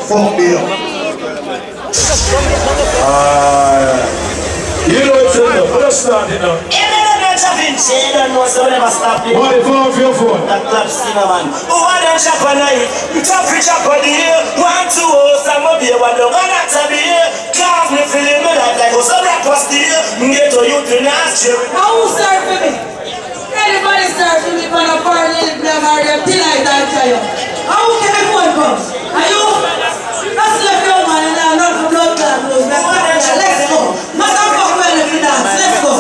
Fuck me up. You know it's enough. Let's start it now. What if off your phone? That club cinnamon. Who are them shop on night? You chop it up on the ear. 1, 2, some of you want to run out of the ear. Cause me feeling me like oh, some rap was the ear. Get to you to last year. Who serve for me? Anybody serve for me for a party in the area tonight I'll tell you. How can I phone come? Are you? That's left your man and I'm not from blood clot. Let's go. Motherfucker when if you dance. Let's go.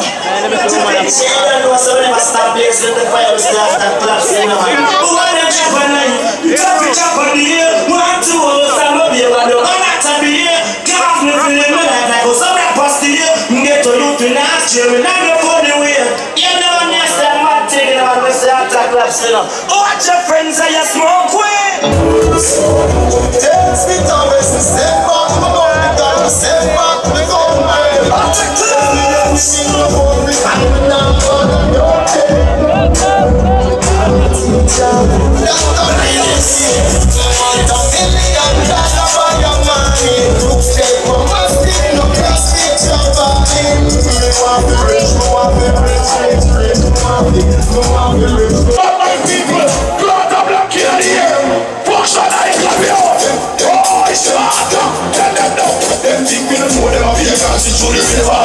Stop blazing the fire, we still have that club cinnamon. Who are them shop on night? You chop it up on the ear. 1, 2, some of you want to run out of the ear. Cause me feeling me like oh, some rap was the ear. Get to you to last year, and I'm not going away. You know, yes, that man taking on with the attack club cinnamon. Watch your friends and you smoke weed. Takes me time to step back, I'm about to go step back, we go man. I take to the sing the whole thing, I'm not on your head. That's the real shit. $1 million for your money. You take one more thing, no cross it your body. Me want the rich, me want the rich, me want the rich. All my people, go out of black in the air. Function I clap it up. Oh, it's the hard. Tell them no. Them think we don't know them up here. Can't see through the river.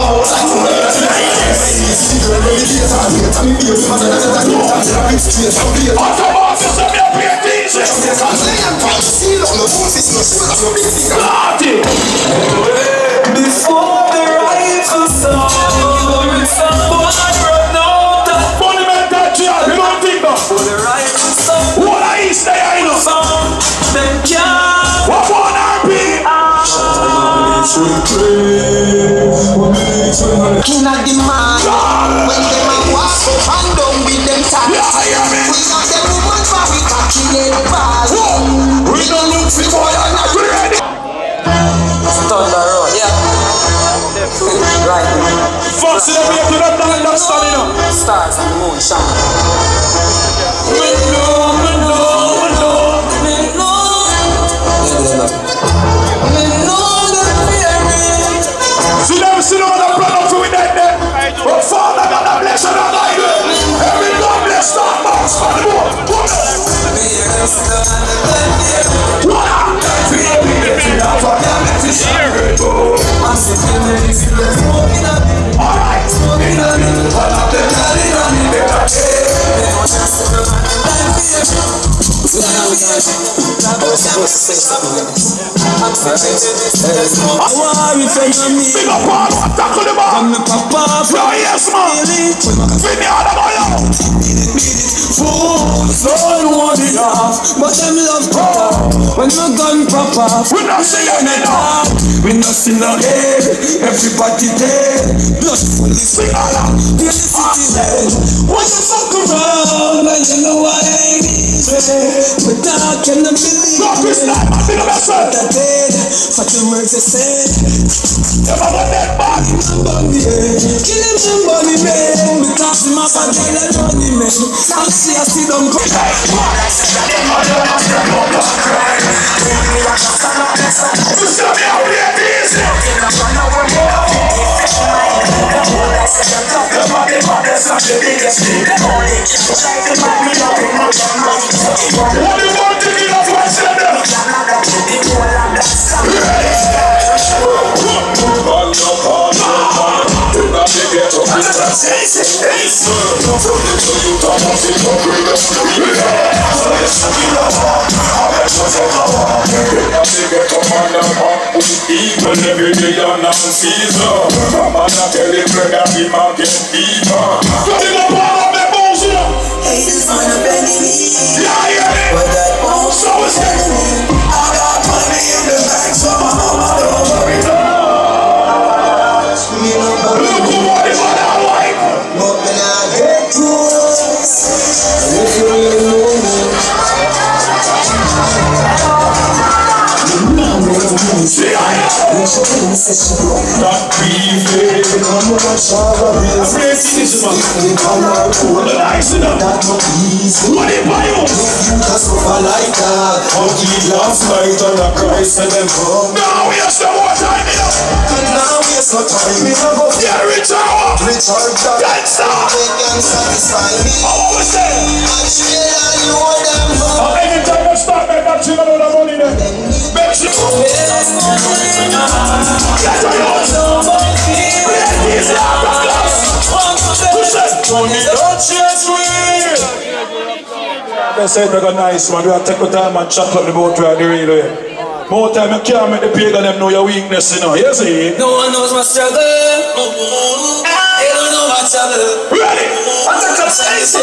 Before the rifle sound, someone run out. Monumental chair, you don't think that? For the rifle sound, What are you saying? I know. them can't. What one RP? King of the man, when them a walk up and down with them tax. Yeah, I hear me. We got them woman for we calculate pass. We don't look for boy and not ready. Thunder road, yeah. Right. Fox in the way to them not understanding now. Stars and the moon shine. We see them on the plan for we dead there. But Father God, I bless and I guide them. Every God bless that box for the board. Alright. I was supposed to say something like this. I want you to me. Big up on what tackle the man. Yeah, yes man. Bring me out of my house. Fools don't want it off, but them love pop. When my gun pop off, We not singing it now. we not see no head. Everybody dead. Blood full is Sing all out. the city dead. When you fuck around, and you know I ain't easy. But I cannot believe Not this time, I think I'm a son. that dead. For the words they said. Never got that man. Kill him somebody man. Because him up and tell a money man. I see them go. What do you want to do? That's why I said that. Even every day on season, I'm not telling you that we might get fever. Big up all of them bullshit. Haters on a penny. Yeah, yeah. But that won't So it's me. I got money in the bank, so my mama don't worry. Me no look worry. who want it for that wife. But when I get close, if you really know me, See, I That be Last night on a Christ and them come. Now we are so more time enough. Now we are so time enough. Yeah, Richard. Richard Jack. Gangsta. They can satisfy me. How was that? Actually, I know them. Anytime you start, make that shit about the money then. Make sure. Get your nose. These are the class. Push it. Don't chase me. They say they're nice, man. We have to take the time and chop up the boat right the real way. More time you can't make the pagan them know your weakness, you know. You see? No one knows my struggle. They don't know my trouble. Ready? I took up space.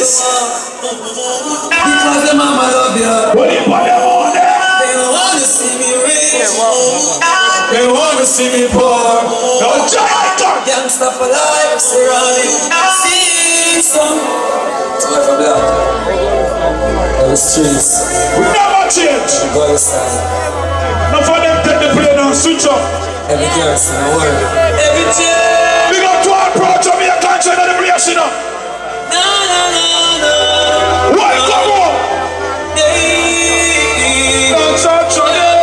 Because the mama love you. Put it on them on there. They don't want to see me rich. They want to see me poor. Don't try it, God. Gangsta for life, surrounding. See some. So from there. The streets. We never change. Go inside. Now for them take the plane and switch up. Every girl's in the world. Every tear. We got to approach of your country and the place, you know. No. Welcome home. Don't touch on it.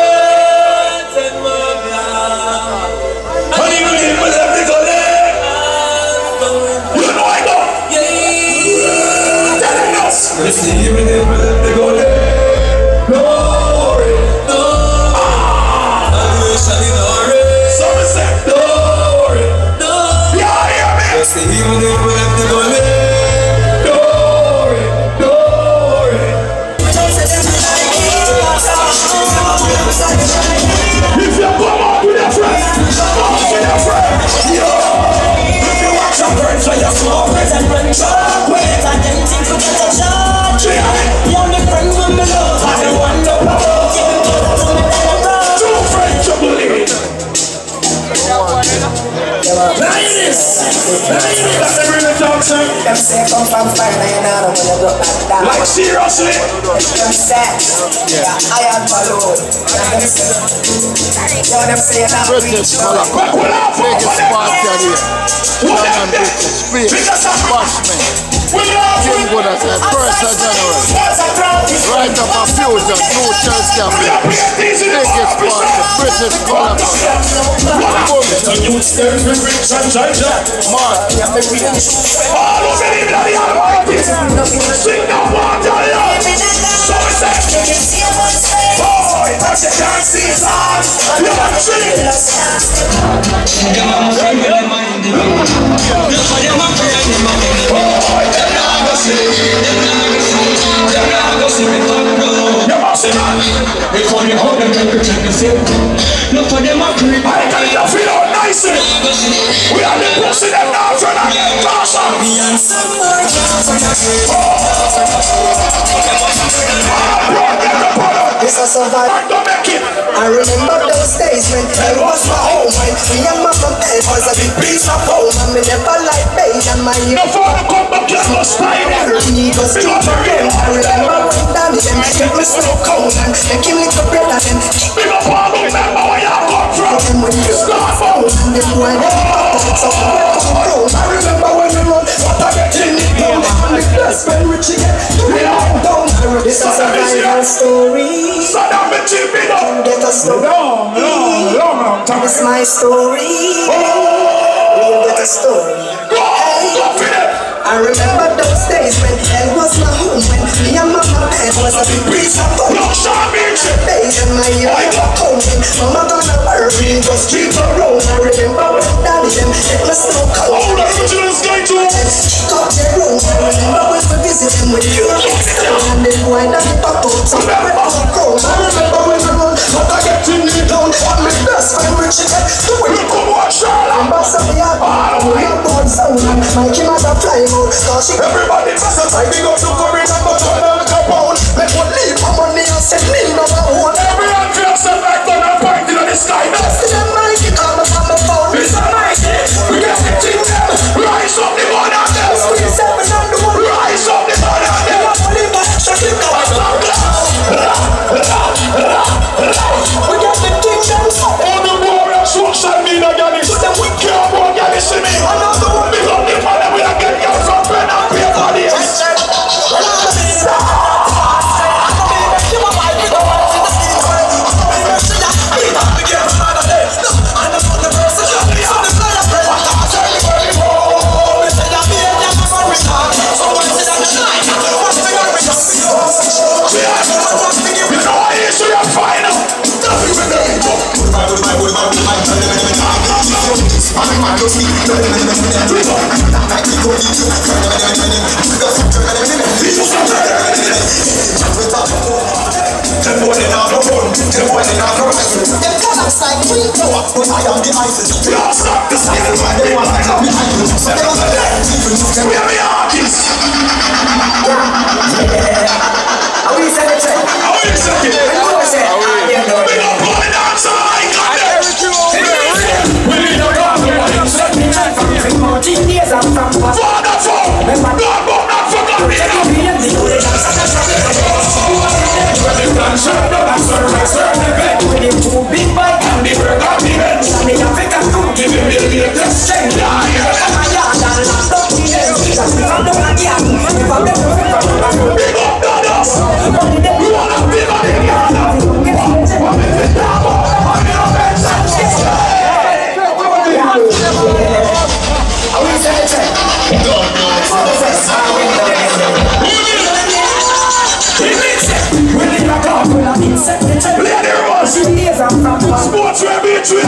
And even if we let me go there, you know I go. Telling us. Listen, even if we let me go there. No worry. Someone said, don't worry. Yeah, hear me. Even if we have to go there. If you come out with your friend, come with your friend. Yo, if you watch your friends when you're small, present when you're wait, I didn't think to get a charge. The only friend with me love, I the one that love. Two friends to believe. Lioness! That's the real talk, sir. Them say come from fire, now you know when you go back down. Like seriously? Them say, I am follow. Them say, yo, them say you're not British, biggest party out here. German British, biggest bashman. King good as a 1st of January. Right up a fusion, no chance cafe. Biggest party, British Columbus. Mark. All of it, even the Almighty. Sing the water, Lord. So we say, boy, but you can't see his heart. You're a tree. I tell you, feel how nice it is. We are the pussy them now trying to get closer. This is survival. I remember those days when it was my home. When me and my mom was a big piece of home. And me never like pain and my No father come back, you must fight it. egos keep it real. I remember when Danny them kept me so cold. And they kill little brother them. Big up all remember where you come from. And when you start phone. And them boy them pop up. So I remember when we run. What I get in it down. And the best friend Richie get. Down. This is a survival story. So that me cheap it up. Get a story. Long time. It's my story. We'll get a story. Go for it. I remember those days when hell was my home. When me and mama bed was a big piece of home. No shabby. Days and my year got coming. Mama gonna bury me, just keep her road. I remember when daddy them let me smoke out. Oh, that's what you was going to. Got their room. I remember when we visit them with you. And then boy daddy pop out. So we went to cold. I remember when we run. But I get to kneel down. And my best friend Richie get to it. Come on, Charlotte. Remember some of your we are born sound. And my Kim has a fly out. Cause she Everybody must have time. We go to Korea and go to America pound. make one leave my money and send me no more. Everyone feels yourself like thunder and pointing on the sky. See them Mikey come from the phone. Mr. Mikey, we got to teach them. Rise up the one on them. Rise up the one on them. We got the things that all the warriors social media, Gabby. So them we care about Gabby, see me. Sports January 6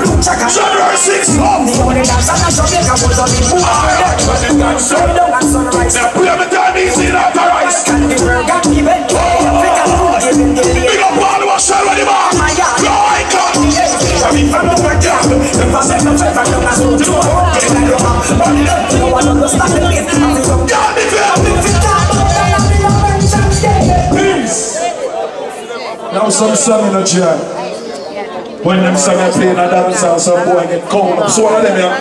Now some song in a jar. When them song I play in a dance and some boy get cold up. So one of them here.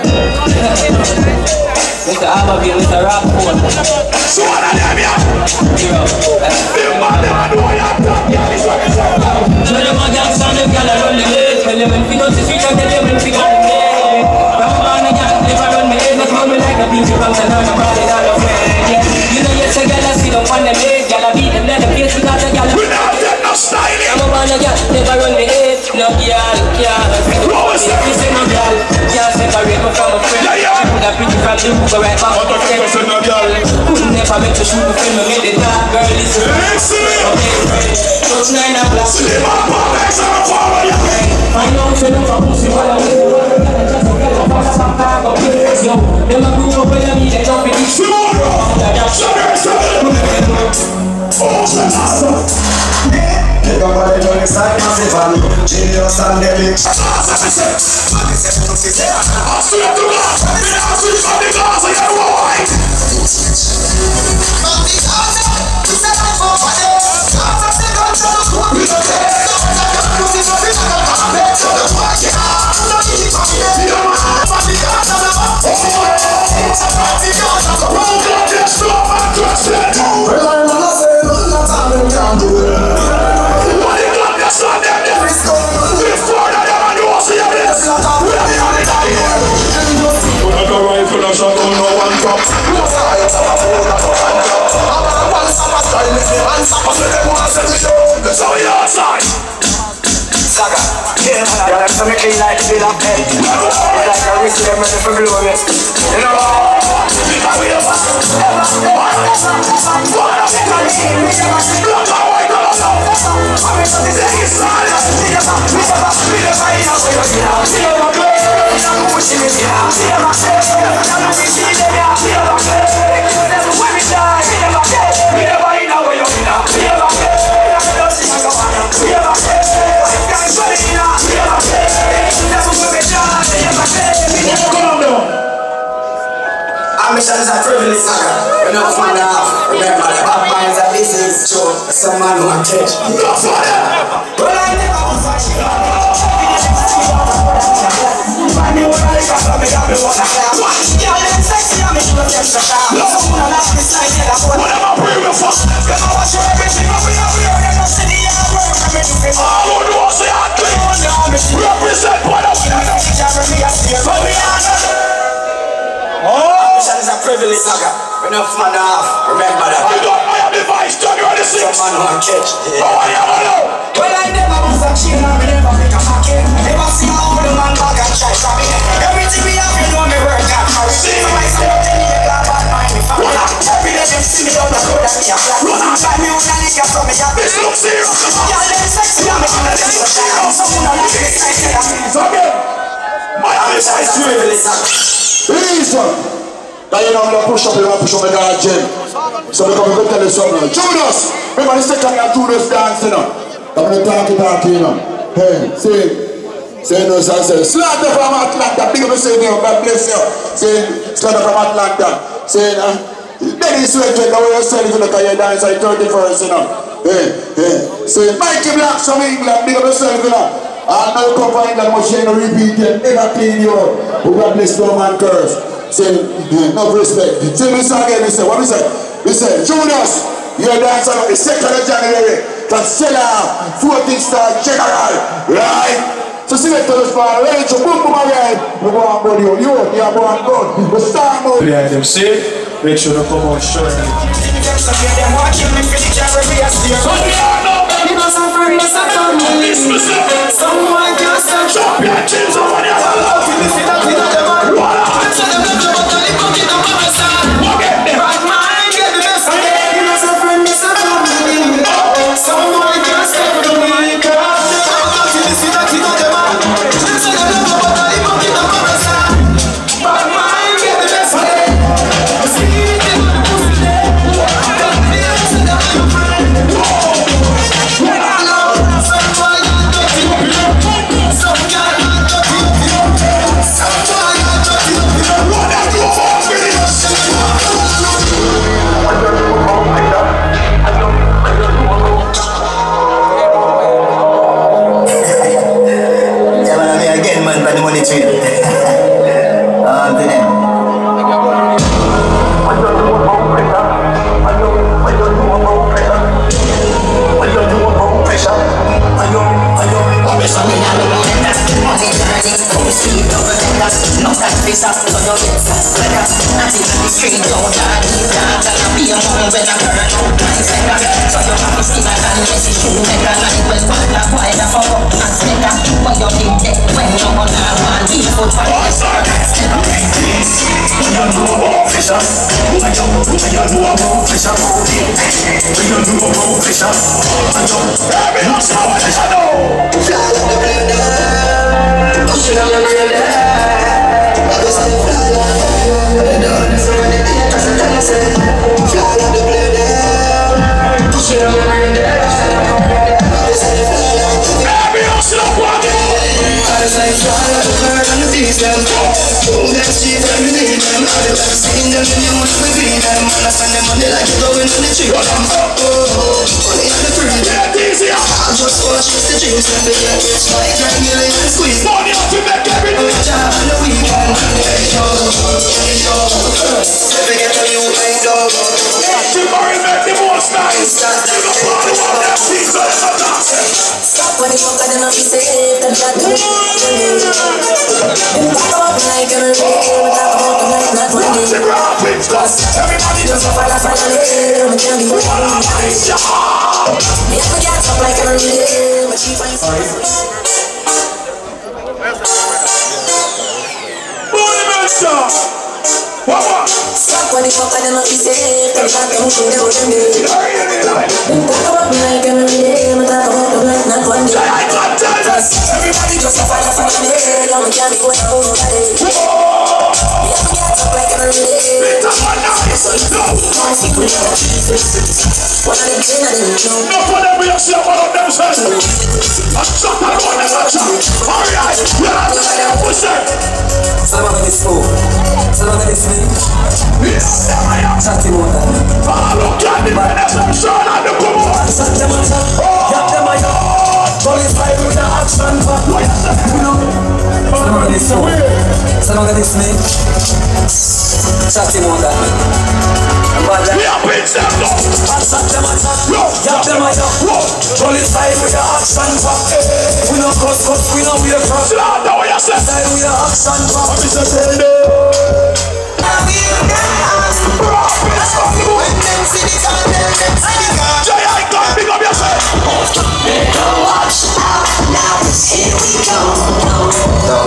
Mr. Ababi, Mr. Rapport. So one of them here. Them man them I know I have done. So them a gangsta, them gyal a run the place. Tell them when we go to the street and tell them when we got the play. Rap man a gyal, never run me head. Make me like a pinky from Sanana, body down the way. You know yes a gyal a sit up on them legs. Gyal a beat them let them face without a gyal. We not get no style. I'm a man a gyal, never run me head. No gyal, gyal. We say no gyal, gyal separate me from a friend. Put a pretty from the hook right back on the step. Couldn't never make to shoot the film and make the dark girl listen. Okay, touch 9 o'clock. I know you know for pussy while I'm in the world. Them a grew up with me, they jump in the street. Everybody know it's like massive and genius and delic. So me clean like the bill of head. It's like a wrist them ready for glory. You know Mission is a privilege, saga. We're not fond of. Remember, the bad minds are busy. Show some man who can catch. Well, I never was a shit. Mission is a privilege, saga. We're not fond of. Remember that. I got my device, January 6. Some man who can catch. Well, I never was a chill, I never make a pocket. Never see how the man back and try to me. Everything we have, you know me work hard for it. So I say, I'm telling you, God, bad mind me for it. Every day them see me on the road and me a flat. Buy me on a liquor from me a bitch. this looks serious. Y'all them sexy, I'm making a little shine. Someone on the face, I say, I'm My eyes are privilege, saga. Listen, But you know, I'm going to push up the guard gym. So we're going to tell you something. Judas! Remember the second year Judas dance, you know? I'm going to talk, you know? Hey, say no, sir, say, Slaughter from Atlanta, big up yourself, God bless you. Say, Slaughter from Atlanta. Say, Dennis Sweat, the way you're selling, you look at your dance, like 31st, you know? Hey. Say, Mikey Black from England, big up yourself, you know? I know you come from England, but you ain't repeat it, never clean you up. God bless no man curse. Say, no respect. Say, listen again, listen, what we say? Listen, Judas, you're dancing on the 2nd of January. Cancela, 14th star general, right? So see that those man, ready to boom again. We go on board you, are born good. We start mode. Yeah, them see it, make sure they come out short. Someone can start dropping your chins over there.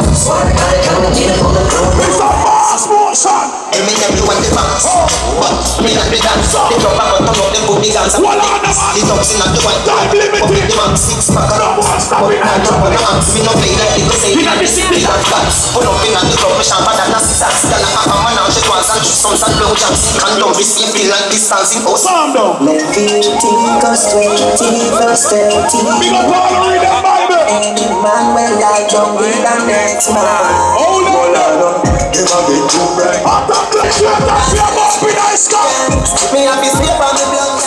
Son. Me not the dance. They drop back and turn up them put the guns. The dogs in the white. Time limited. The man 6 pack. No one stop it. Me no play like the say. Me not the city. Pull up in the club. Me champagne and nasty sax. Girl a pop a man and she wants and some sad blow jams. And don't be sleeping like distancing. Oh, sound down. Leviticus 20 verse 30. Big up all the read the Bible. Any man will lie down with the next man. Oh no. Give a bit too bright. Attack like you attack your must be nice guy. Me have to sleep on the blood.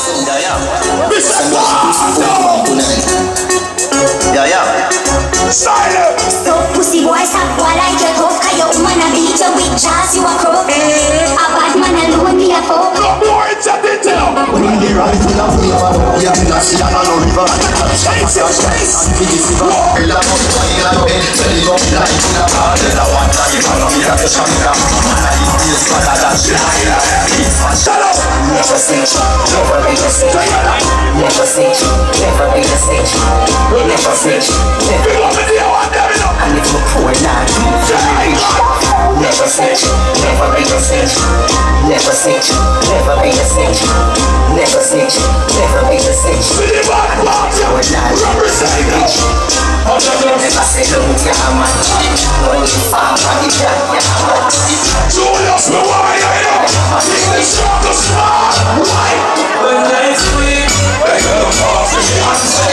Yeah. Silent. So pussy boy stop while I get off. Cause your woman a beat you with jazz you a crook. A bad man alone be a folk. No more it's a detail. When you get right in a flavor, we have been a sea and a river. Never snitch, never be a snitch. Never snitch, never be a snitch. Never snitch, never be a snitch. And if you're poor now, you're rich. Never snitch, never be a snitch. Never snitch, never be a snitch. Never snitch, never be a snitch. And if you're poor now, you're rich. Never say no to your man. No, you fuck, Julius, me why I am. English struggle smart. Why? When life's weak, I gotta fall for the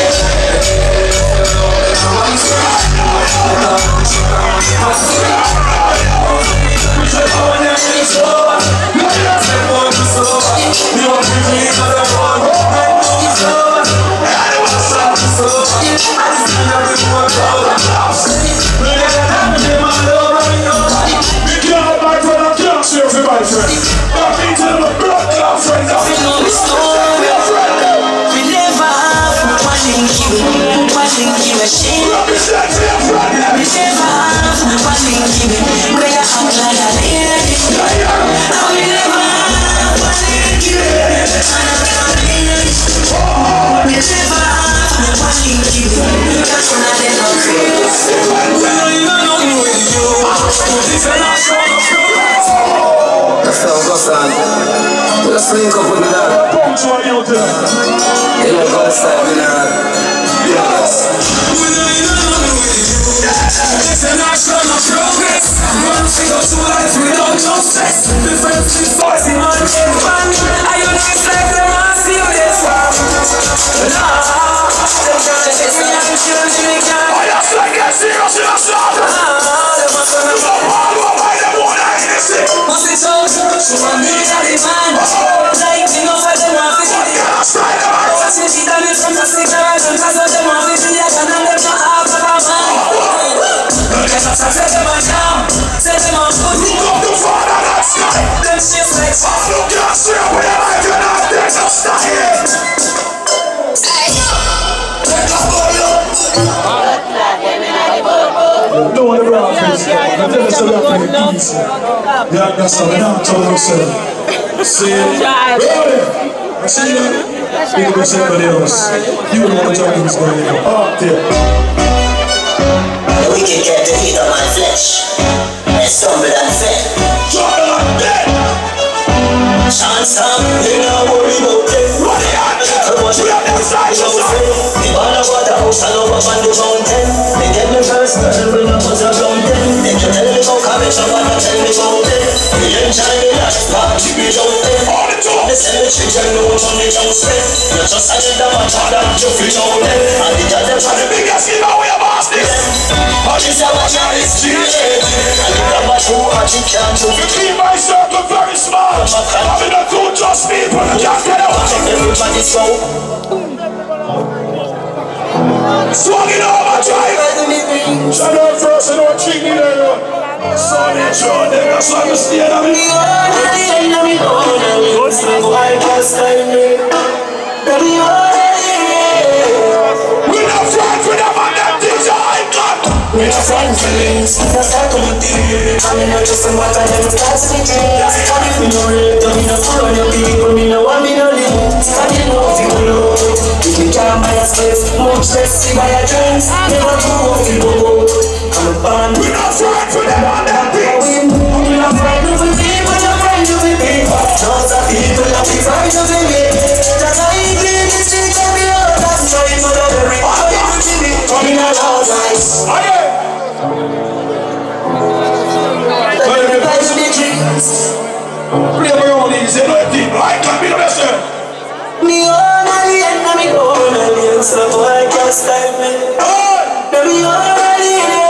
Let's link up with that. You know, go style with that. Yes. International progress. One finger to life without no stress. Difference is forcing on everyone. I don't expect them to see you this far. No, them trying to chase me and I'm children they can't. I just like that serious in a shot. Them must have been all over the one I see. Must be so she want me to the man. Like me no for them off it. Watch me see them in front of six hours. Cause of them off it. I can't have them not half of a man. Set them on down. Set them on foot. Look up the father that's night. Them shit's like look at us here with a life you're not there to style. No one around this. I'm telling you, I'm going to yeah, that's how we're not told ourselves. See, ready? I see that. Think about somebody else. You know what I'm talking about. Up there. The wicked get the heat on my flesh. They stumble and fell. Trouble and dead. Chance up, they don't worry about them. What the hell? We have them side to side. The ball of water house and over on the mountain. They get me first, girl, when I was around them. They can tell me about cabbage, I wanna tell me about them. They enjoy the last party, we don't them. All the time. They send the children, no one they don't spend. You just had them and try them to feel out them. And the girl them try the biggest give away about this. All this is what you're experiencing. And the grab a true heart, you can't do it. Keep my circle very small. I'm in a two just people, you can't get out. Everybody's so swung it over, drive. Shut up first and don't treat me there. So they show them, that's why you stay at me. We're not friends with them and them things I got. We're not friends feelings, that's how come you deal. I mean, not just some water, them start to be dreams. And if we know it, don't mean no fool on your people, me no one, me no live. I didn't know if you know it. If you can't buy a space, much less you buy a drinks. Never do what you go. Come upon. We're not friends with them and them things. We're not friends with people, you're friends with people. Just a people Play around easy, no thing. I can't be the best. Me own alien, me own alien, so I can't style me. Me own alien.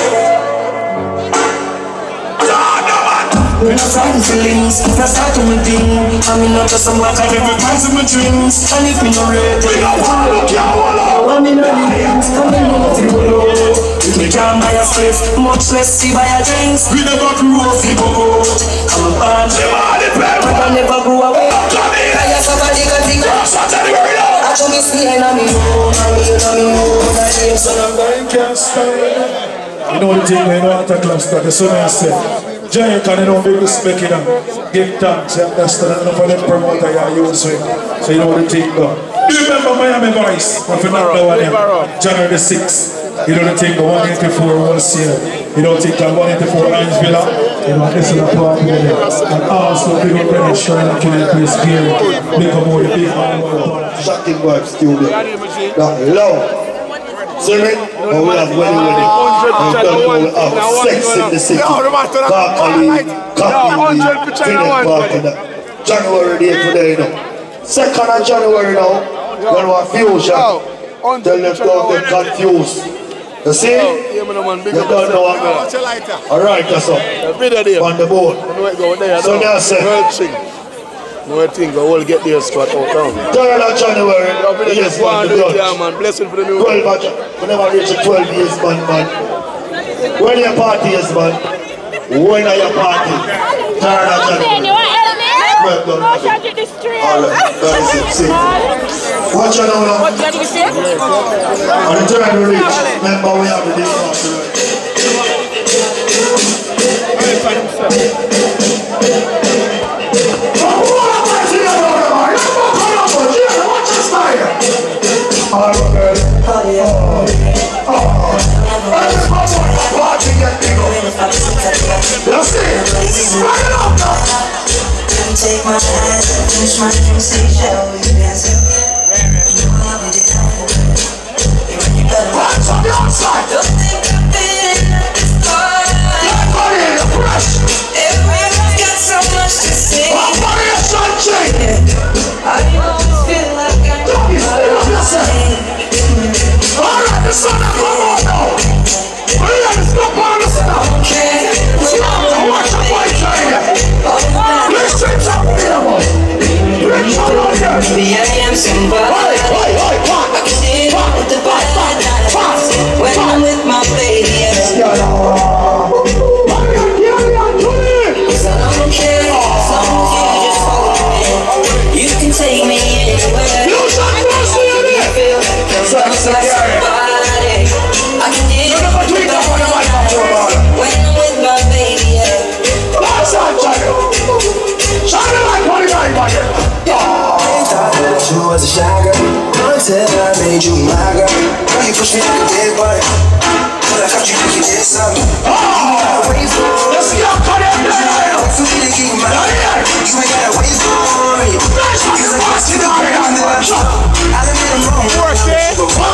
We're not starting feelings, not starting with things. I mean, not just some work, I never pass in my dreams. And if me no ready, I want me no dreams. Come in, nothing will load. If me can't buy a spliff, much less see buy a drinks. We never grew up, we go out. I'm a band, but I never grew away. I have somebody got the grass, I told me see and I'm in home, I'm in home. I can't style. You know the thing, you know what a class that the son I said. Giant can you know big respect in them. Give thanks, you understand enough of them promoter you use with. So you know the thing go. Do you remember Miami Vice? If you not know what January the 6th. You know the thing go 184 once year. You don't think I'm 184 Lions Villa. You know this is a party with it. And also big up Rennie Shrine and Killing Place Gear. Big up all the big man. Shocking Vibe Studio. That love. See me? And we have wedding with it. And then we have sex in the city. Barclay, Cockney, Philip Barker. January day today, you know. 2nd of January now. When we have fusion. Tell them don't get confused. You see? You don't know what I'm. Alright, that's up. On the board. So now say. No thing, I will get their squad out now. 3rd of January, yes, man, the judge. Yeah, man, blessing for the new 12 of January, whenever reach 12 years, man. When your party is, man? When are your party? 3rd of January. Well done. Alright, that is it, see. Watch your now. On the 3rd we reach, remember we have the day after. Take my hand, finish my dream, say, shall we dance? You love me, you better watch on the outside. Don't think I've been at this part. Everyone's got so much to say. I always feel like I'm alright, the sun is on now. Let's go on the sun. Watch the boy trying. Maybe I am somebody. I can see it with the body when I'm with my baby. Cause I don't care, as long as you just hold me. You can take me anywhere. I feel like somebody. I can see it with the body when I'm with my baby. You was a shy girl until I made you my girl. Now you push me like a big boy, but I thought you could get something. You gotta wait for it. Let's go, cut it down. For me to keep my life, you ain't gotta wait for it. Cause I got you the break on the left. I done made them wrong. Work it.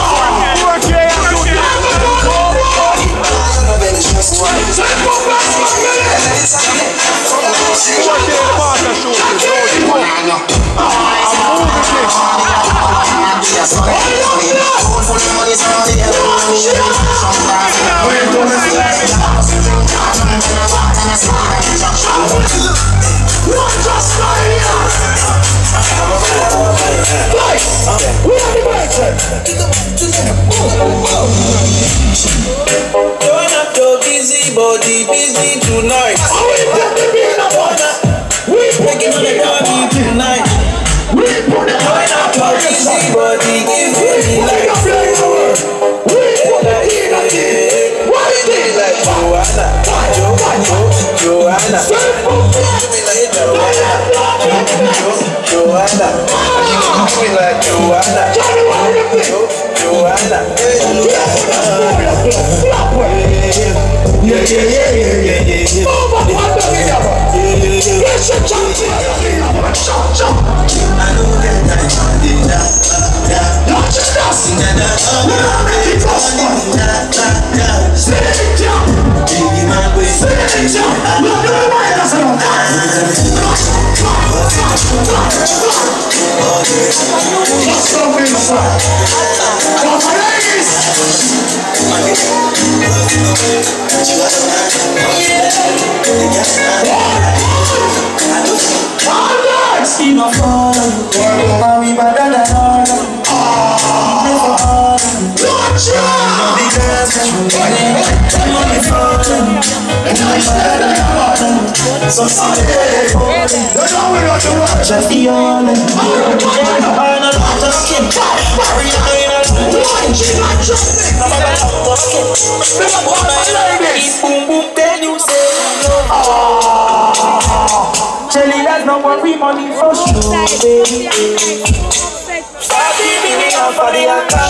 You're not so busy, body busy tonight. We're making the party tonight. You're not so busy, body give me like Joanna. never fall. And we better than all. Never all. Because money falling. And I better than all. So someday just the only. I'm not talking. Boom boom, then you say Shelly, that's not what we money for sure, baby. Baby, for the account.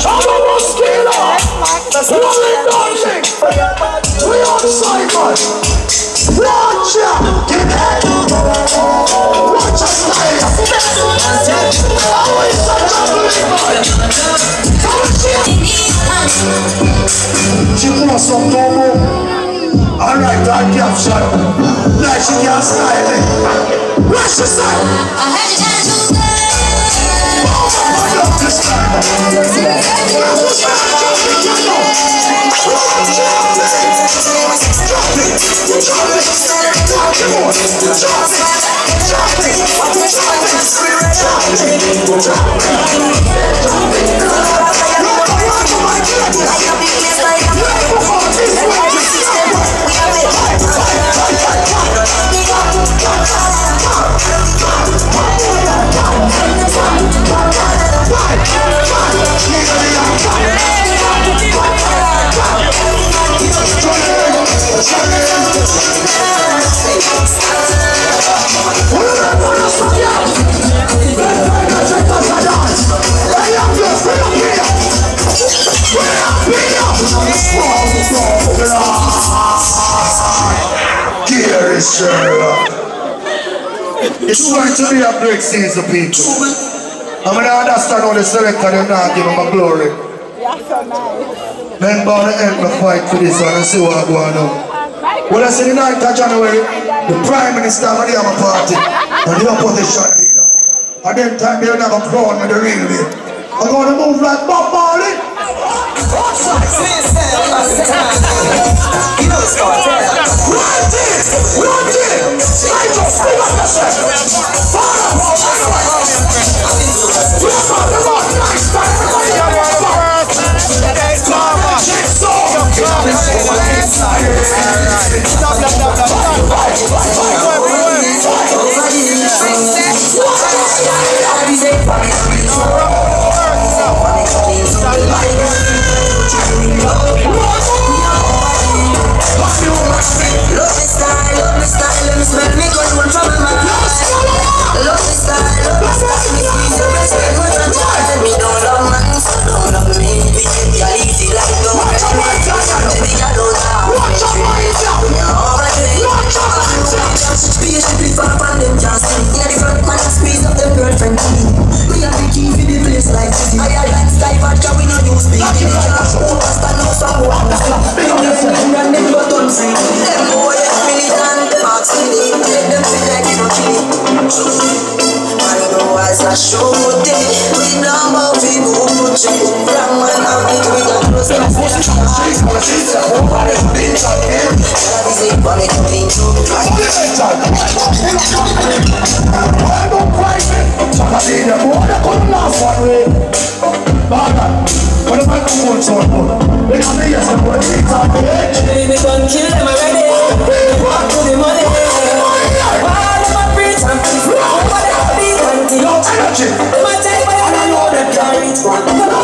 We on Simon. Watch out. Get that. Watch us style. Always such a she wants some more. Alright, that caption. Like she can't style it. What's the style? I had to dance to style. I love this style. It's going to be a great season, people. I'm going to understand how the selector them not give him a glory. Men bound to help me fight for this one and see what I'm going on. Well, I said the 9th of January, the Prime Minister will have a party and the opposition leader. And then time they'll have a crown with the real way. I'm going to move like Bob Marley. You know it's going to run it! I just feel like I said. Baby, don't kill them already. Walk to the money. All of my preach and preach. Over the beat and tea. No energy. They might take my hand and know them can't reach one.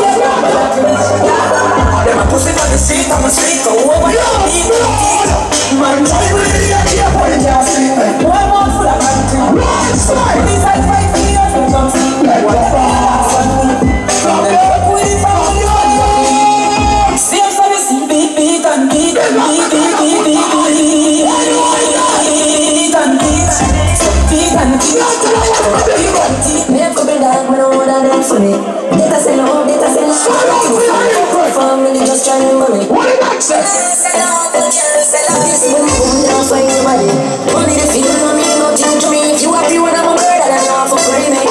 Them a pussy for the street, I'm a street. So over the beat and tea. Man, try to really get here for the can't sleep. One more full of country. These are 5 years and come sleep. Like what the fuck? From the fuck with the family. See us on the sea, beat and beat and beat, beat, beat, beat, beat, beat and beat, beat and beat. Never be that, man, all that done for me. Data say no, data say no. Family just trying to money. What is access? This boom boom down for anybody. Only the feel of me, nothing to me. If you happy when I'm a bird, and I'm not for free, man.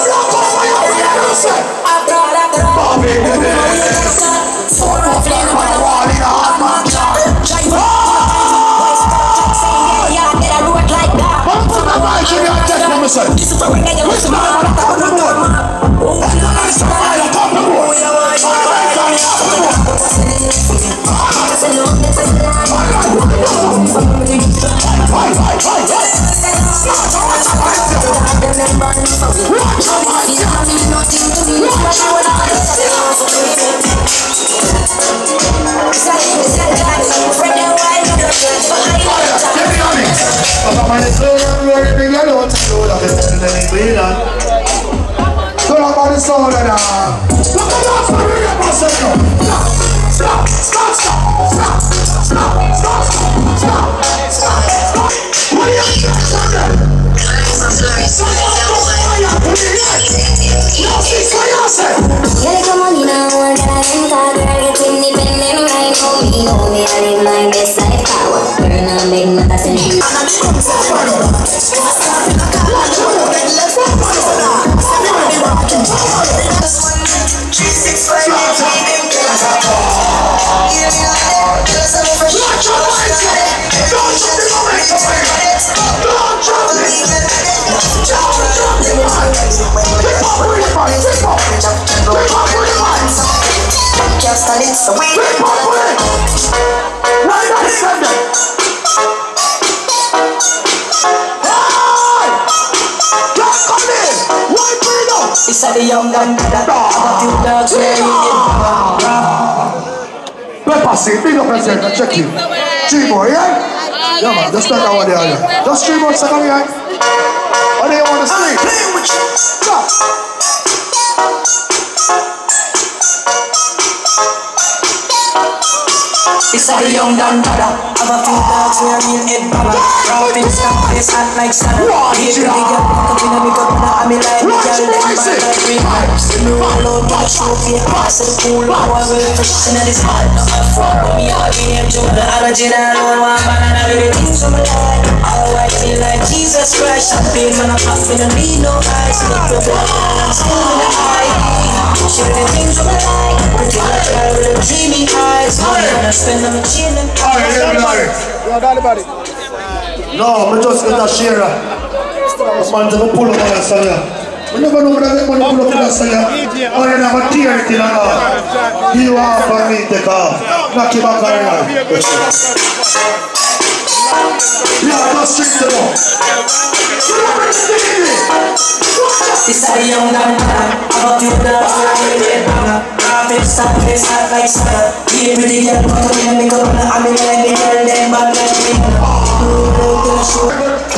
After all, This is for when I get sound of that. Look at that for the rap of second. Stop. What are you doing? Get the money now, I got them car, girl, get independent right now. Me know me, I live my best life power. Burn and make not a send you. It's a the young gun that a few dogs Pepper Seed, big up yourself and check it. 3 more, yeah? Yeah man, just start out there. Just 3 more seconds, yeah? What do you want to see? Stop. It's a the young gun brother. Have a few dogs where real head baba. Rapping stuff, face hot like sun. Here the girl walk up in a big up and I'm like the girl them bad like green. You know all out to the show for your ass and cool. Now I will fresh in this hot. Now I'm from me, I'll be named Joe. I'm a general, one banana with the things of my life. All I feel like Jesus Christ. Champagne man, I'm happy to need no ice. Look for blood and I'm still in the high. Share the things of my life. Pretty like girl with the dreamy eyes. Money and I spend them chilling. Alright, everybody. No, I'm just going to share it. Man, to pull up on that song. We never know when I get money pull up on that song. Oh, you never tear it in a car. You are for me, take off. Knock him back around. Yeah, just straight to go. It's a young man, I'm a few dogs where I live in Rapping stuff, face hot like sun. Here with the girl, walk up in a big up and I'm in like the girl, them bad like me. Do the show.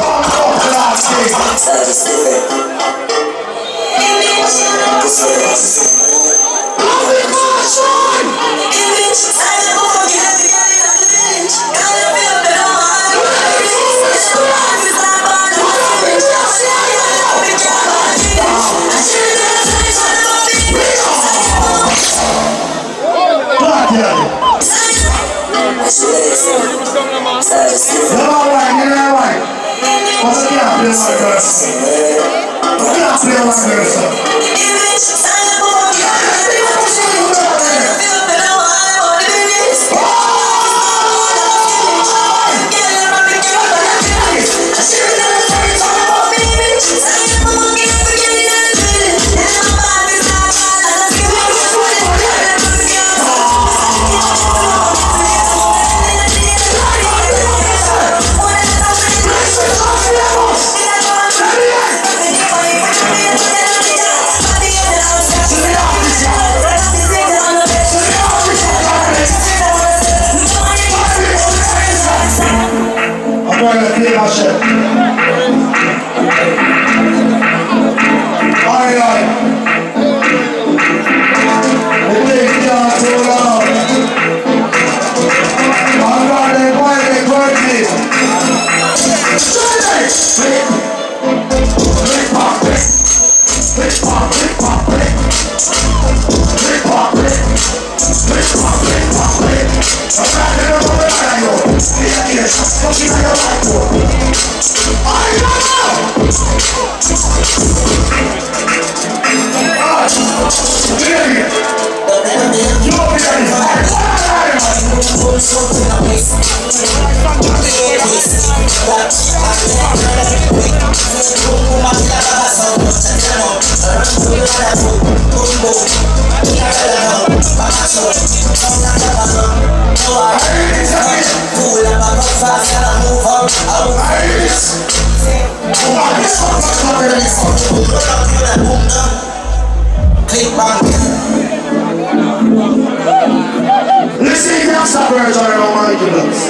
Listen, that's the birds are on my goodness.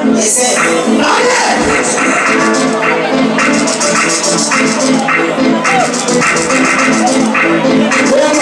Listen. Not yet. We are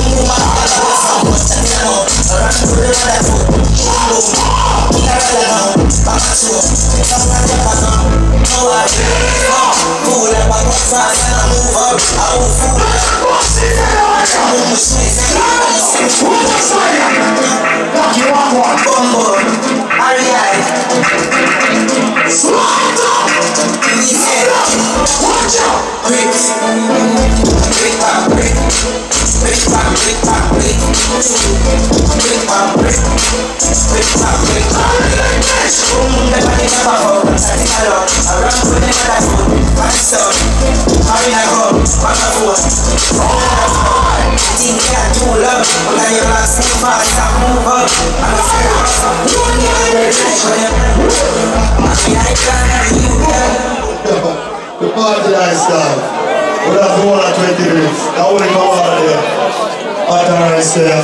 The party line start. We'll have to hold on 20 minutes. I want to come out of there. Authorized there.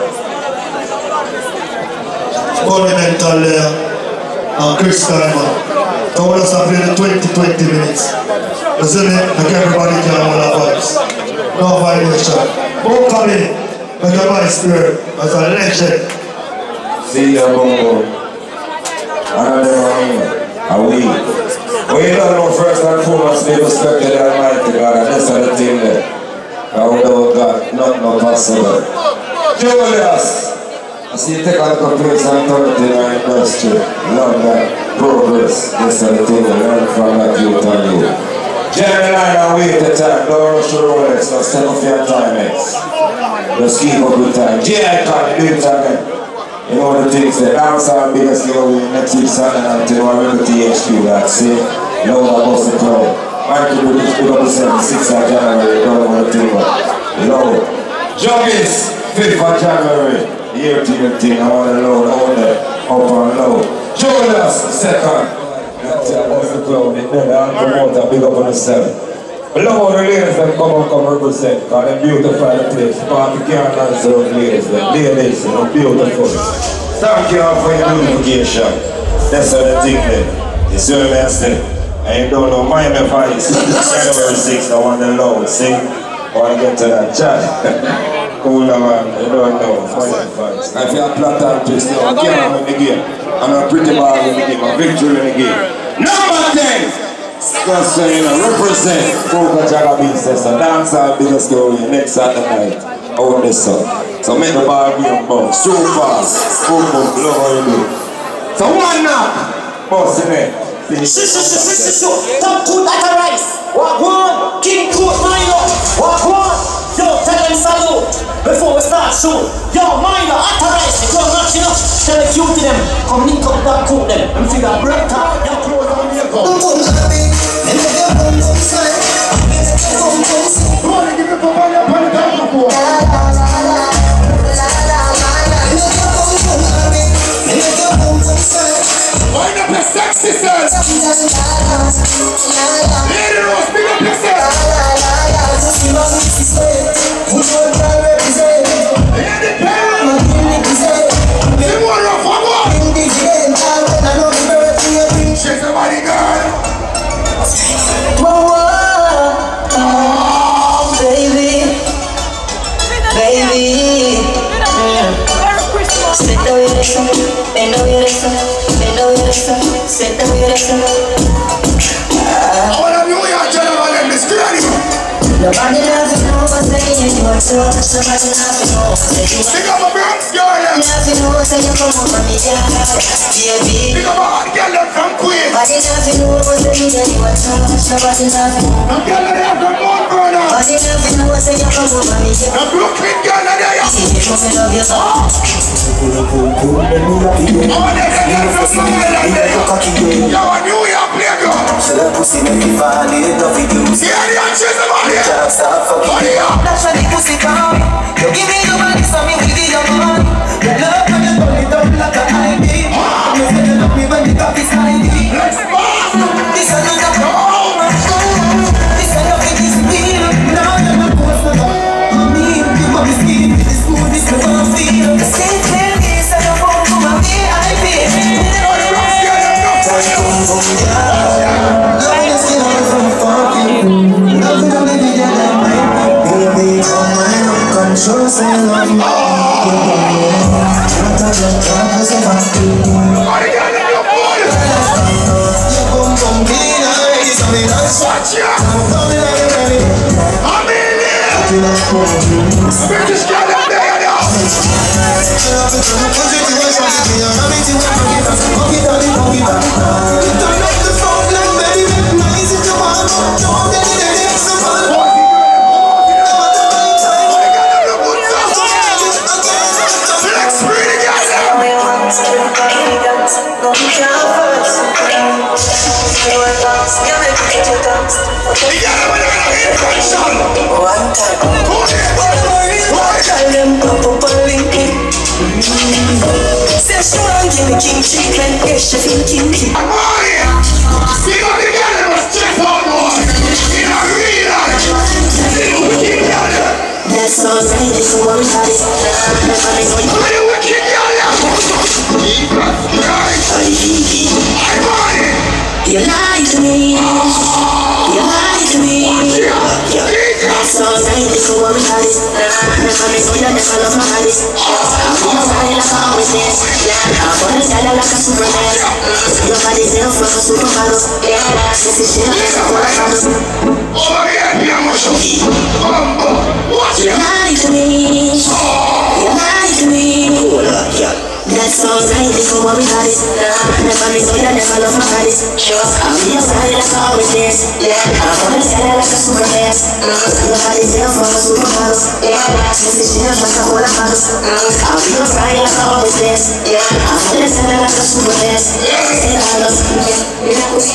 Monumental there. And Chris Timer. I want us to play the 20 minutes. You see me? Like everybody can have a vibes. No violation. Vocally, like a vice spirit, as a legend. See ya, Bongo. Another one. A week. We don't know first and foremost be respected Almighty God, and that's the thing there. And without God, nothing no possible. Julius, I see you take on the place and authority in our industry. Love that progress. That's the thing we learn from that youth and you. Jeremy Line and wait the time. Don't rush your Rolex, don't step off your timex. Just keep up with time. G.I. can do it again. You know the things that dance our biggest giveaway next week Sunday night to our little THQ that say loud about the crowd. Michael will pick up the 6th of January, don't want to think about loud. Juggies, 5th of January, year to your thing, I want to loud, I want to up and low. Julius, 2nd. That's about the crowd, they never promote and big up on the 7th. I love how the ladies that come represent, because they beautify the place. Party can't answer those ladies, ladies, you know, beautiful. Thank you all for your beautification. That's how the thing there. You see what I say? And you don't know Miami Vice, January 6th, I want the Lord, see? I want to get to that chat. Cool man, you don't know, Miami Vice. If you're a platter twist, you're a can't win the game. I'm a pretty ball in the game, a victory in the game. Number 10! Just so you know, represent Coca Jagga Beats, that's a dancer, biggest girl next Saturday night. Over this song. So make the ball be on ball. So fast. Boom, boom, love how you do. So one knock. Boss in it. Top good at a rice. Walk one. King Court Minor. Walk one. Yo, tell them salute. Before we start shoot. Yo, Minor at a rice. They come not enough. Tell the cute to them. Come link up that cook them. And figure break top. Yo, close on the go. Wind up the sex sisters. Lady Rose, big up yourself. Lady Perry. The more of a one. She's a bodyguard. Whoa, oh, baby. Sit down with us, bend down with us, bend down with us, sit down with us. All of you are general in this granny. Nobody knows you know what's saying you are so. Nobody knows you know what's saying you are. Think of a Bronx girl. Nothing knows that you come over me, yeah. Baby. Think of a hot girl from Queens. Nobody knows you know what's saying you are so. Nobody knows you know. No girl there from Mount Vernon. Nobody knows you know what's saying you come over me, yeah. No Brooklyn girl there. See me come and love you so. Oh, there's a girl from Long Island there. Yo, a New York playground. So that pussy make me fall in love with you. See how the answers about here. Can't stop fucking you. That's why the pussy come. You give me your money, so me will give you money. Your love when you turn it up like a IV. You say you love me when the top is 90. Let's pass. This is not a problem. This is not a big deal. Now you're not supposed to go. Me, you want me skin with this food, this is what I feel. The same thing is that I'm going to my VIP. Baby, come on, come show some love you. You lied to me. You lied to me. That's alright, if you want me to this. Never miss me, never love my habits. I'm gonna fly like a witness. I'm gonna tell you like a superman. Your body's there for a supermodel. This is shit, it's a supermodel. You lied to me. You lied to me. That's alright, if you want me to this. Never miss me, never love my habits. I'm gonna fly like a witness. I'm gonna tell you like a superman. Your body's there for a supermodel. This is shit, like a whole model. I'll be a fly like a witness. I'm gonna tell you like a superman. Say I love you.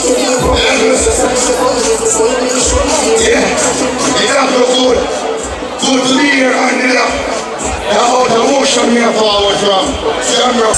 It's not so good. Good to be here and how the motion here forward from Jamrock.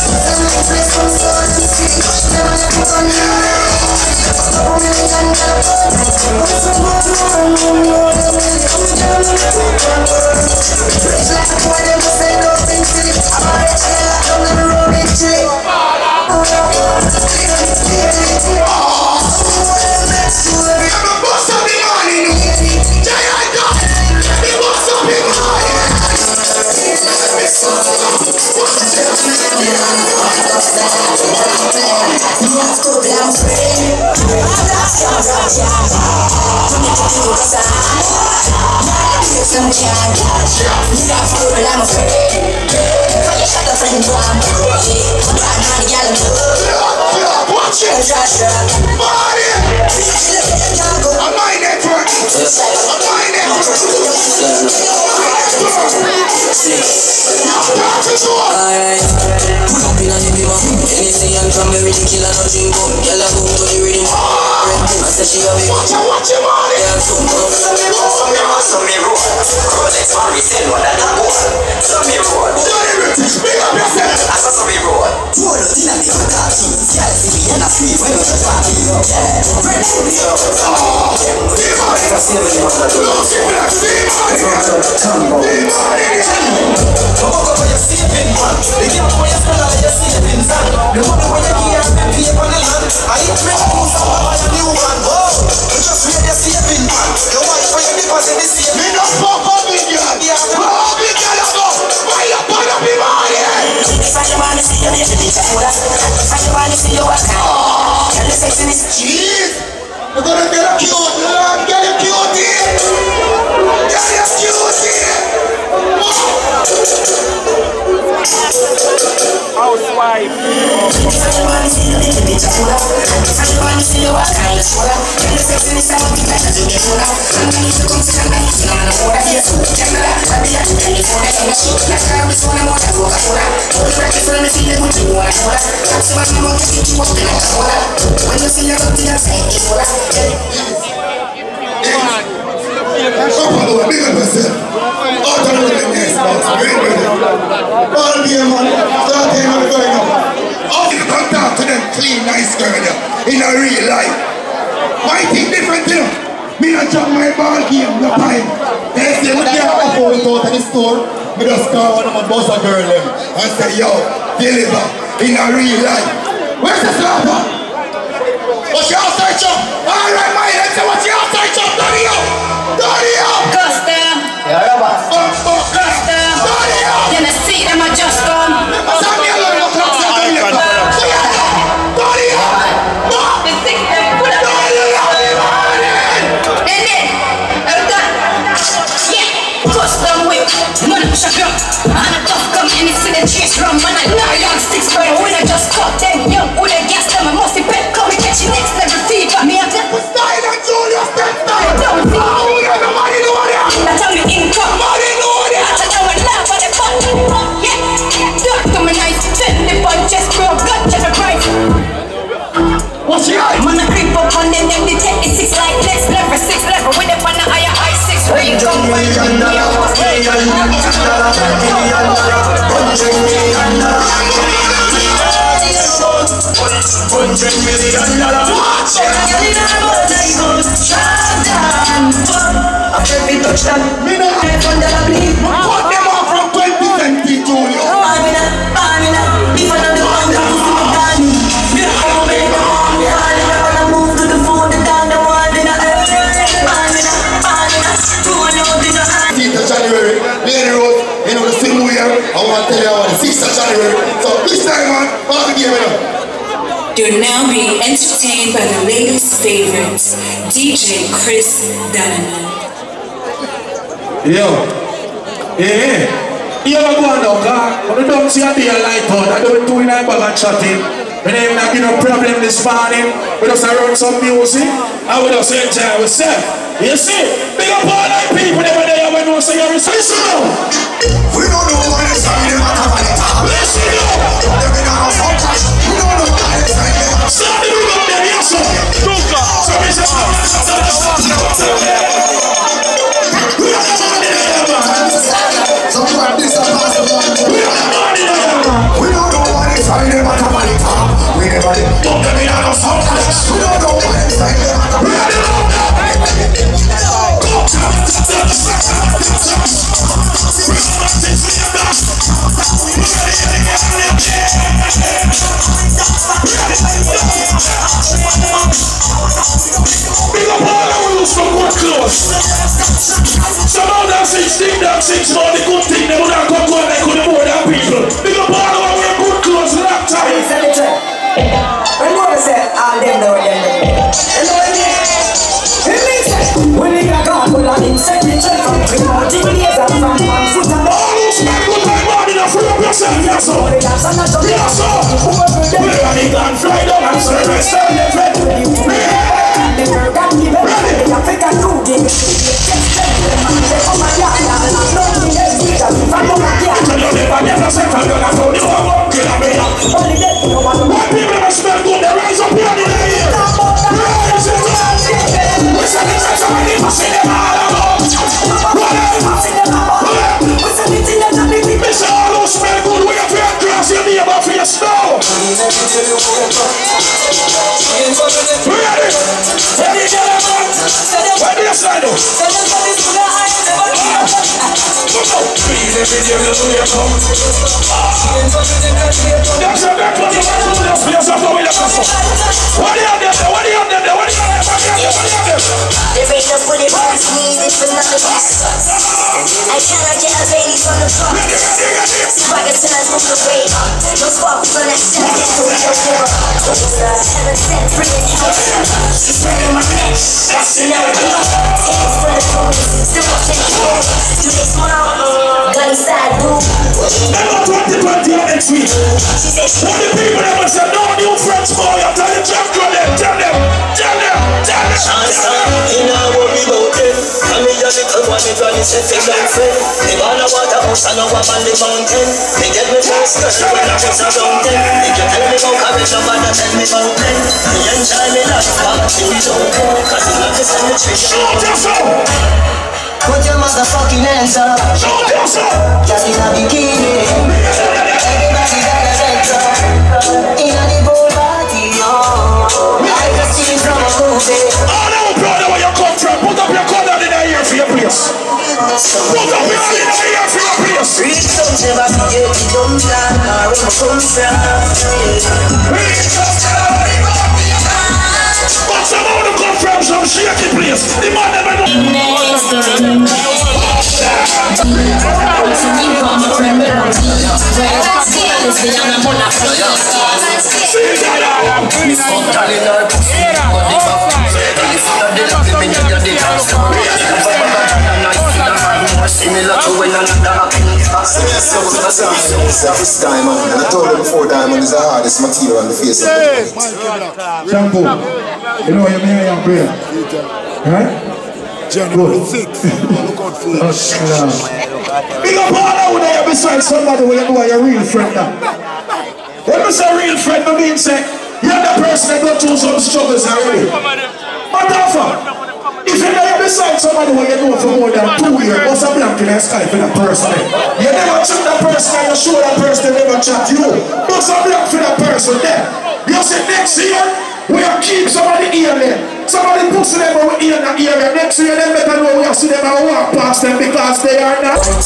Clean, nice girl in a real life. Why think different thing? Me not jump my ball game, no time. They say we can't afford to go to the store. Me just call one of my boss girl them and say, yo, deliver in a real life. Where's the slaughter? What's your outside chop? Alright, my head, say what's your outside chop? Dirty up! Dirty up! Custom! You're a boss. Custom! Dirty up! just come. Custom whip, money shut up. And a tough come and it's in the chase rum. Man, I know young six brother when I just caught them young. Who they gas them, I must be pet. Come and catch your next level fever. Me, I'm just style and Julius, that style. Don't see how we got the money, no one. That's how me income. Money, no one. That's how I laugh at the fun. Yeah, dark to my nice. Send the bunches, bro, gun, check the price. What's your eye? Man, I creep up on them, they take the 6 like next level, 6 level. With them on the higher I6. Where you come from? $1 million. Put them off from 2020, Julio. January, Lady Rose, you know the same way. I want to tell you about the 6th of January. So this time, man, I'll give it up. You'll now be entertained by the latest favorites, DJ Chris Donovan. Yo, you ever go on now, car? When you don't see a day light on, I don't do it in a bag and chatting. When I'm not getting no problem this morning, we just run some music, and we just enjoy ourselves. You see, big up all our people never there when we say you're listen now. We don't know what it's like, they might have any time. Listen now. They've been on a phone crash. We don't know what it's like, they might have start the big up there, yes sir. So we say, we don't know what it's like, they might have any time. We never did. Don't get me on a phone crash. We don't know what it's like, they might have any time. Some of them think that 6 more the good thing, they would have come to they could more than people. Big up all of our good clothes, long time. When you say all them know them, you know what I mean? It makes sense. When we got God, we'll have insect the check from 3 more years and from 1 foot and down. Oh, look, man, good time, man, enough for yourself, yes, sir. Yes, sir. We're running and fly down and service down the bed. Put your motherfucking hands up. Just in a bikini. Everybody got a center. In a the whole party, like a scene from a movie. Oh no, brother, where you come from? Put up your collar in the ear for your place. Put up your collar in the ear for your place. Reach some never forget the dumb plan. Where we come from. Reach some never But someone who come from some shaky place. The man never know. me and I'm on a flow. Miss Fuck Girl in her pussy. But the back similar to when another happens. This diamond, and I told them before, diamond is the hardest material on the face of the earth. Shampoo, you know you're here and prayer. Right? Good. Big up all out there beside somebody when you know you're a real friend now. When you say real friend, I mean say, you're the person that go through some struggles already. But therefore, if you know you're beside somebody when you know for more than 2 years, what's a blank in a sky for that person? You never chat that person and you show that person they never chat you. What's a blank for that person there? You say next year, we'll keep somebody here there. Somebody puts them over here in the area. Next year, they better know we have to them and walk past them because they are not. Them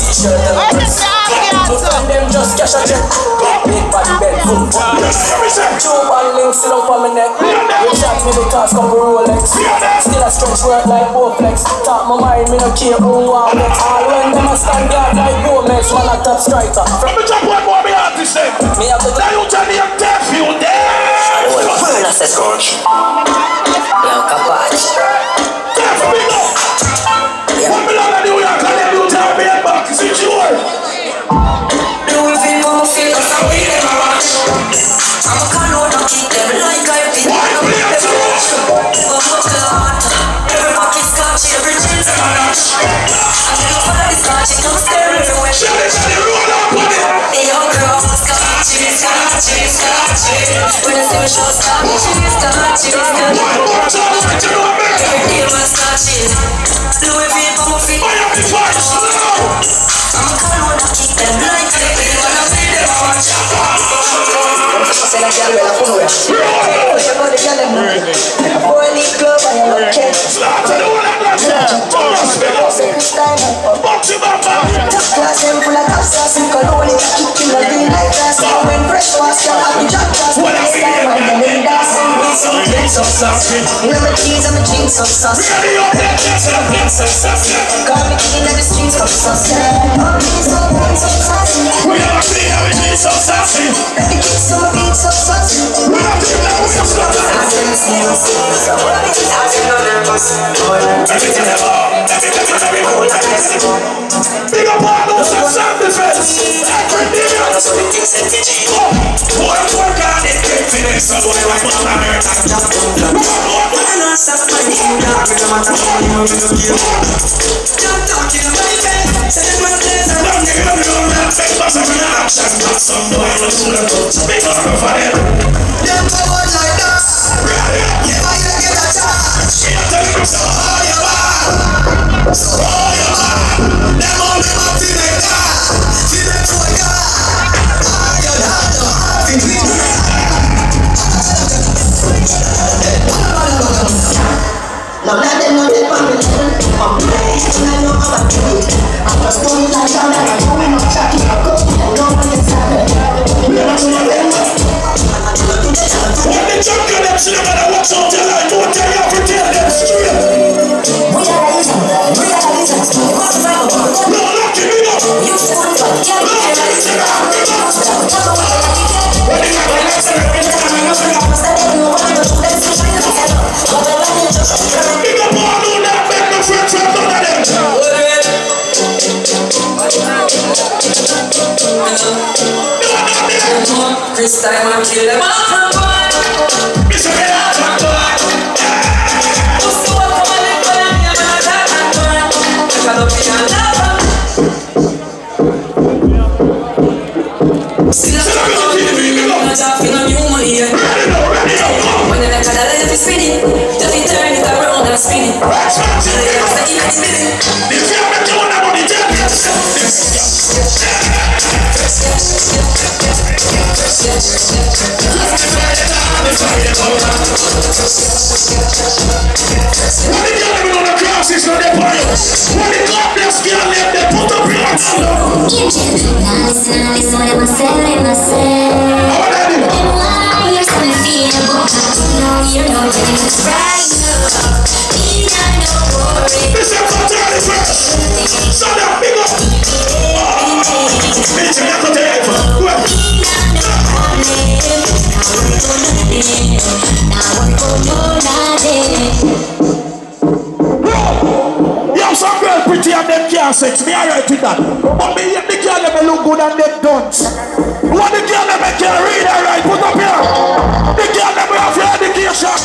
just cash a check. Big body bed, full. 2 ball links sit up on my neck. You chat me because couple Rolex. Still a stretch work like Bowflex. Talk my mind, me no care who want next. All when them a stand guard like Gomez, man a top striker. From the top one more me artist then. Me have to now you tell me I'm deaf, you there. Full of scotch. Yo, Kapach. Deaf me now. What me love New York and then you tell me I'm back. Is it your? Do we feel more feel us and we never watch. I'm a canoe to keep them like I feel. Why play a touch? Go much God. Every pocket scotch, every chin's a match. I'm gonna follow the scotch, it comes there everywhere. Shady, roll up on it. Hey, yo, girl, scotch, scotch, scotch. When I see me show scotch, scotch, scotch. Every day my scotch is Louis V for my feet. I'm a canoe to keep them like I feel. When I see them watch. Say like y'all well, I put away. Push up on the girl, them like a boy-league club, I am a cat. Class them full of top sauce and cologne. Kick in the green like grass. When fresh was girl, I be drop class. Next time I'm the main dance. Remember cheese, I'm a jeans of sauce. Call me king of the streets of sauce. I'm jeans of sauce. We are clean of jeans of sauce. Let the kids to my beats of sauce. We are clean of sauce. Big up all those that self defense. Every day. Work on it. Finish so I want to America. Now let them know they want me to I'm blessed, I know I'm a kid. I'm a stone like I'm not going to check it. I go and no one can stop it. When they jump in them, see them and I watch out till I don't tell you every day them straight. No, lock it me up. Big up all who not make no friends from none of them. This time I'm kill them all from boy. It's a bit hard from boy. Pussy walk on my lip and I'm not that man boy. If I don't be on that one. See that I'm not talking on you money. When the neck of the life is spinning, just turn it around and spin it. If you haven't done that money, tell me What the girl on the cross is not their piles? What the God bless girl left they put up in her now Listen what I'm saying, and why you're so feeble. No, you're not getting this right now. Me not no worry. Listen for 31st. So that big up. Bitch, I'm not going to sex, me alright with that. But me the girl let me look good and them don't. What the girl let me can read alright, put up here. The girl let me have your education.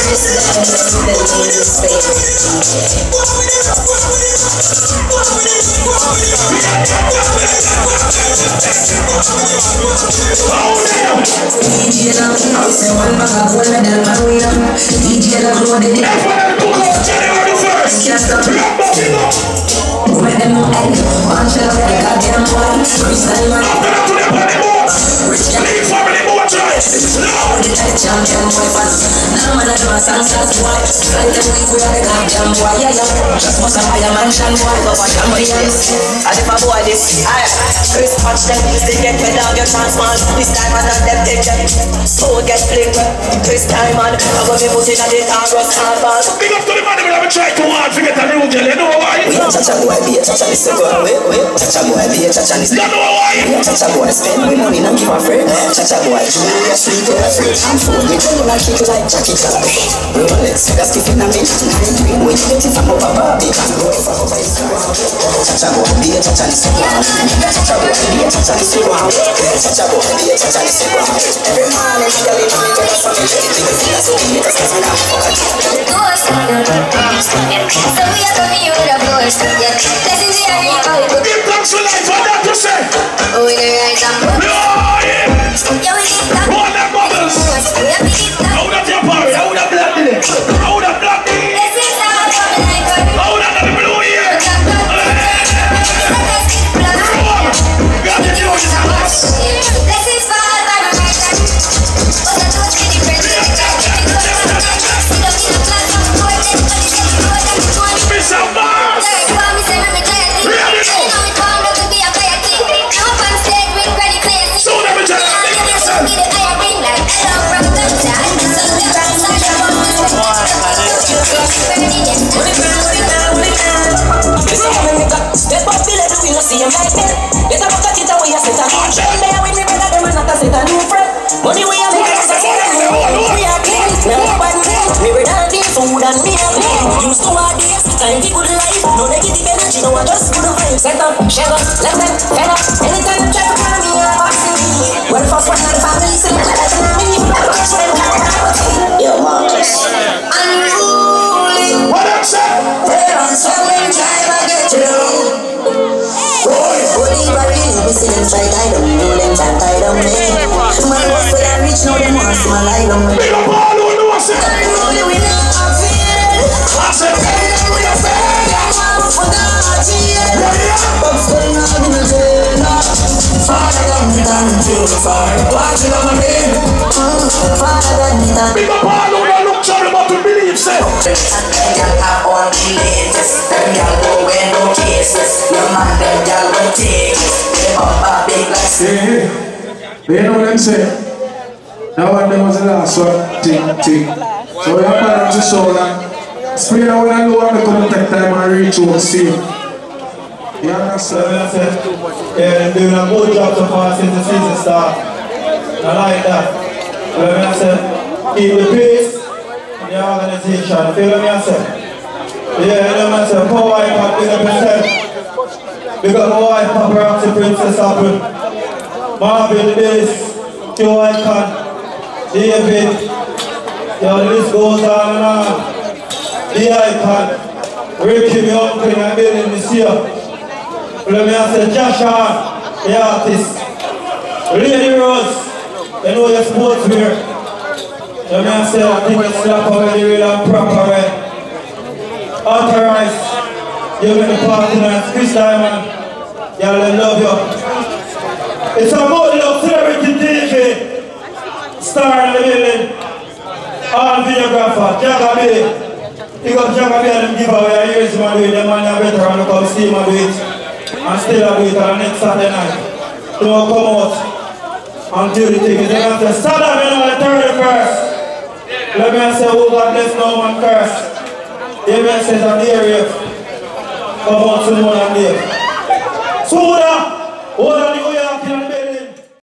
Chris Patch them, they get me down your chance, man. This time I not them take them. So get flipped. Chris time, man. I'm gonna be putting on the Taurus hardball. Big up to the man that I'm trying to hard to get a new gel, you know why? Chacha boy, be a chacha, this is good. Chacha boy, be a chacha, this is good. You know why? Chacha boy, spend my money, not give a friend. Chacha boy, Julia, sweet, and a free. I'm full, we tell you like kick like Jackie Chan. Rolex, that's keeping a man. When you get it from up above, you can't go from up. Chacha boy, be a chacha, this is good. Chacha boy, be a chacha, this is good. Chacha boy, be a chacha, this is good. Every man is telling me to get something. That's what we make us as we have So we are coming you with a force. Yeah, this is the area how we go. Give thanks for life, what that to say? Oh, we the rise and bubbles. Yeah, we lift up. What that bubbles? Yeah, we lift up. How that your power? How that blood in it? How that blood in it? This is how I'm coming like a how that the blue here? Got it, you know it's this is for all my American. But I do it with the friends. Miss a Mars! So let me tell money we are making, we are kings. We were dancing food and me and me. Used to our days, time people life. No negative energy, no I just good vibes. Set up, share up, left them, fed up. Anytime you try to call me, I'm boxing me. Well, first one of the family, sing like a me. Yo, Marcus. Unruly. What I'm saying? We're on some time I get you. Holy barrel, we see them try tie them. No, them try tie them, man. My boss when I reach now, them want to see my lie down. Big up all who know what's it. Unruly, we not feel. I said, We are fair, I'm for that, yeah. But still not in the jail. Father, got me down to the fire. Watching on my name. Father, got me down. big up all who know look sorry but to believe, say. You know what I'm saying? That one there was the last one, ting. So we have to just show that. Spray that when I know I'm going to take time and reach over the scene. You understand? Yeah, they're doing a good job so far since the season started. I like that. Feel me I say? Keep the pace in the organization. Feel me I say? Yeah, you know what I say? Power Icon, big up yourself. Big up my wife, Paparazzi Princess Apple. Marvin the Bass, Q Icon, David. Yo, the list goes on and on. The Icon. Ricky, my uncle in the building this year. Let me say, Joshua, the artist. Lady Rose, you know your sports wear. Let me say, I think it's slap away the real and proper way. Authorized, you in the party night, Chris Diamond. Y'all, I love you. It's a good love celebrity DJ. Star in the building. All videographer, Jaga B. Pick up Jaga B and them giveaway. I hear him do it, the man are better and come see him do it. And still do it on the next Saturday night. Don't come out and do the thing. They have to start up on the 31st. Let me say, oh God bless no man curse. The event says on the area. Come out to the one on there. So hold on the